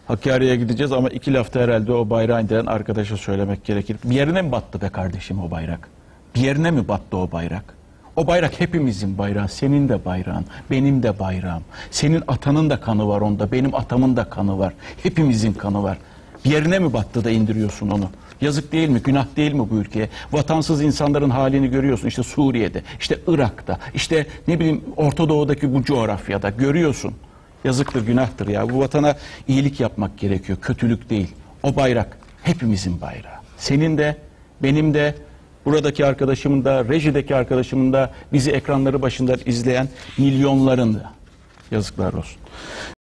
Hakkari'ye gideceğiz ama 2 lafta herhalde o bayrağı indiren arkadaşa söylemek gerekir. Bir yerine mi battı be kardeşim o bayrak? Bir yerine mi battı o bayrak? O bayrak hepimizin bayrağı, senin de bayrağın, benim de bayrağım. Senin atanın da kanı var onda, benim atamın da kanı var. Hepimizin kanı var. Bir yerine mi battı da indiriyorsun onu? Yazık değil mi, günah değil mi bu ülkeye? Vatansız insanların halini görüyorsun. İşte Suriye'de, işte Irak'ta, işte ne bileyim Orta Doğu'daki bu coğrafyada görüyorsun. Yazıktır, günahtır ya. Bu vatana iyilik yapmak gerekiyor, kötülük değil. O bayrak hepimizin bayrağı. Senin de, benim de, buradaki arkadaşımın da, rejideki arkadaşımın da, bizi ekranları başında izleyen milyonların da. Yazıklar olsun.